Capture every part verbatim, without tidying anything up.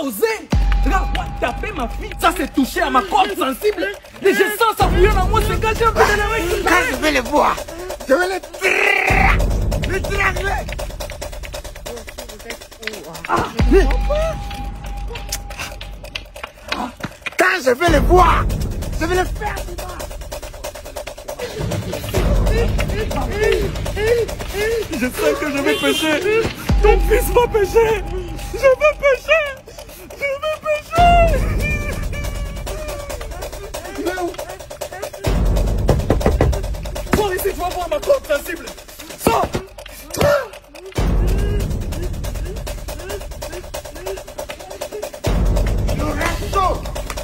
osé. Regarde, moi, taper ma fille, ça c'est touché à ma corde sensible. Et je sens ça bouillir dans moi, c'est quand j'ai envie de les récupérer. Quand je vais les voir, je vais les trrrr, les trangler. Ah, mais... Quand je vais les voir, je vais les faire du mal. Je sais que je vais pécher. Ton fils va pécher. Je vais pécher. Je vais pécher. Sors ici, tu vas voir ma corde sensible. Sors. Le resto.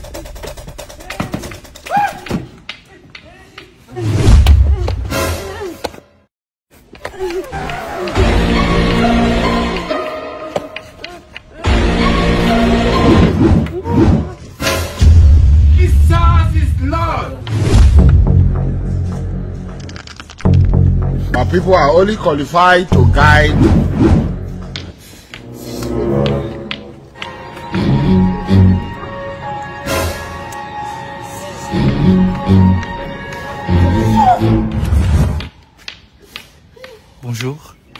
People are only qualified to guide. Bonjour.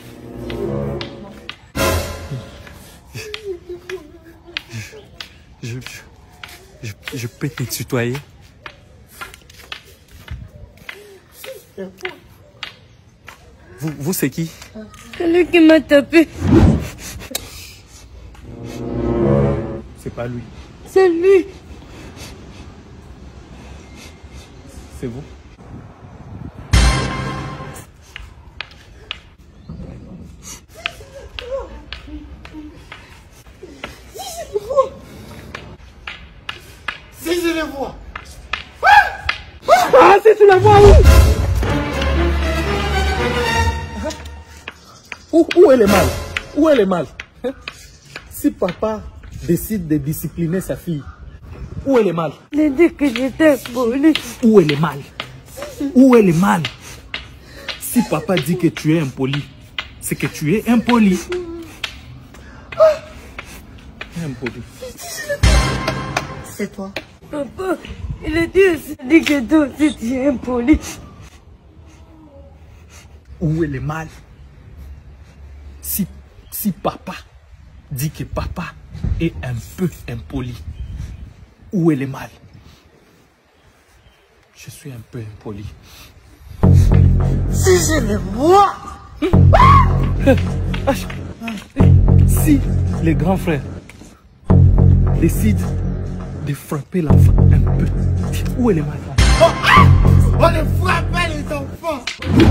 Je, je, je, je peux te tutoyer? Vous, vous c'est qui? Celui qui m'a tapé. C'est pas lui. C'est lui. C'est vous? Si je les vois. Ah, si tu la vois où? Où, où est le mal? Où est le mal? Si papa décide de discipliner sa fille, où est le mal? Il a dit que j'étais impoli. Où est le mal? Où est le mal? Si papa dit que tu es impoli, c'est que tu es impoli. Impoli. C'est toi. Papa, il a dit aussi dit que toi aussi tu es impoli. Où est le mal? Si, si papa dit que papa est un peu impoli, où est le mal? Je suis un peu impoli. Si je les vois. Si les grands frères décident de frapper l'enfant un peu, où est le mal? Oh, ah! On ne frappe pas les enfants.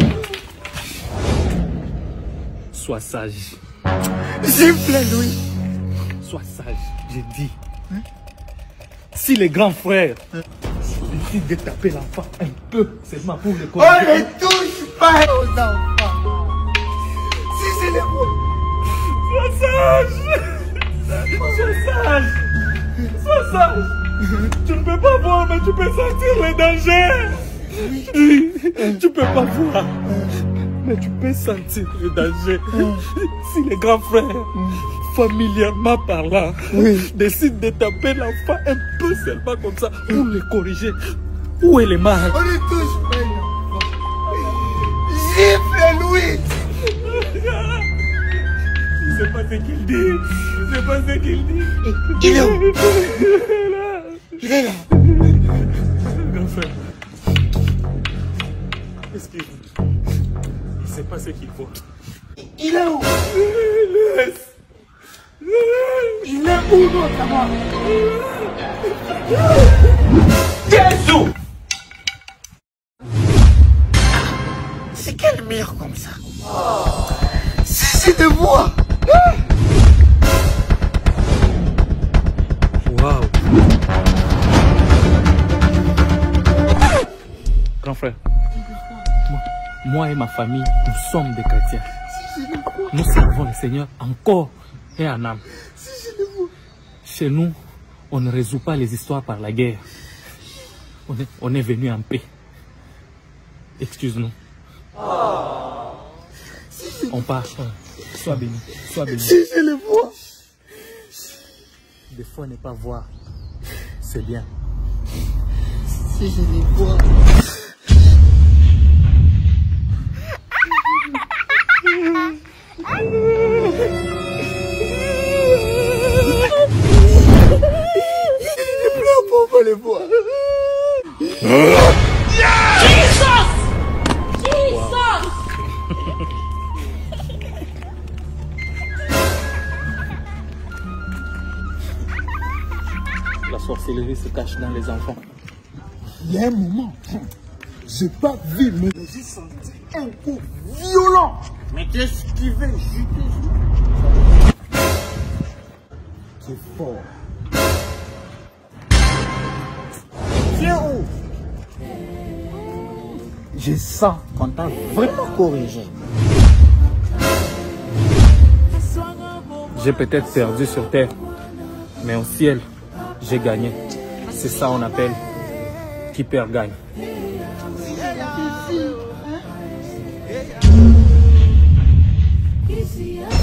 Sois sage. Gifle-lui. Sois sage, j'ai dit. Hein? Si les grands frères hein? décident de taper l'enfant un peu, seulement pour le corriger. On ne touche pas aux enfants. Si je les vois. Sois sage. Sois sage. Sois sage. Tu ne peux pas voir, mais tu peux sentir le danger. Oui. Tu peux pas voir, mais tu peux sentir le danger. Si les grands frères, familièrement parlant, oui. décident de taper l'enfant un peu seulement comme ça pour le corriger, où est le mal? On ne touche pas l'enfant. Gifle-lui. Je sais pas ce qu'il dit. Je sais pas ce qu'il dit. Il est où? Il est là. Il est là. Grand frère. Qu'est-ce qu'il faut? Il sait pas ce qu'il faut. Il est où? Laisse. Il est où notamment? Jésus! C'est quel mire comme ça? Oh. Si je te vois. Waouh! Grand frère, moi, moi et ma famille, nous sommes des chrétiens. Nous servons le Seigneur en corps et en âme. Chez nous, on ne résout pas les histoires par la guerre. On est, on est venu en paix. Excuse-nous. On part. Sois béni. Sois béni. Si je le vois. Des fois, ne pas voir, c'est bien. Si je les vois. Je pleure pour pas les voir. La sorcellerie se cache dans les enfants. Il y a un moment, j'ai pas vu, mais j'ai senti un coup violent. Mais qu'est-ce qui veut chuter? C'est fort. Viens où? Je sens qu'on t'a vraiment corrigé. J'ai peut-être perdu sur terre, mais au ciel, j'ai gagné. C'est ça on appelle qui perd gagne. Easy.